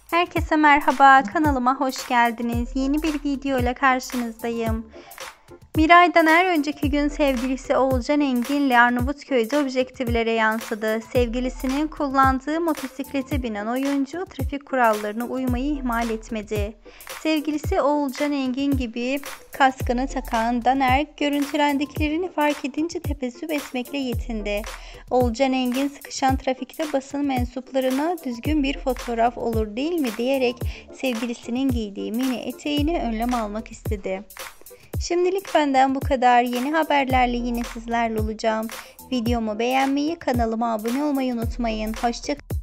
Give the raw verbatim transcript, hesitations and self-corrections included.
Herkese merhaba, kanalıma hoş geldiniz. Yeni bir video ile karşınızdayım. Miray Daner önceki gün sevgilisi Oğulcan Engin'le Arnavutköy'de objektiflere yansıdı. Sevgilisinin kullandığı motosiklete binen oyuncu trafik kurallarına uymayı ihmal etmedi. Sevgilisi Oğulcan Engin gibi kaskını takan Daner görüntülendikilerini fark edince tebessüm etmekle yetindi. Oğulcan Engin sıkışan trafikte basın mensuplarına düzgün bir fotoğraf olur değil mi diyerek sevgilisinin giydiği mini eteğini önlem almak istedi. Şimdilik benden bu kadar. Yeni haberlerle yine sizlerle olacağım. Videomu beğenmeyi, kanalıma abone olmayı unutmayın. Hoşça kalın.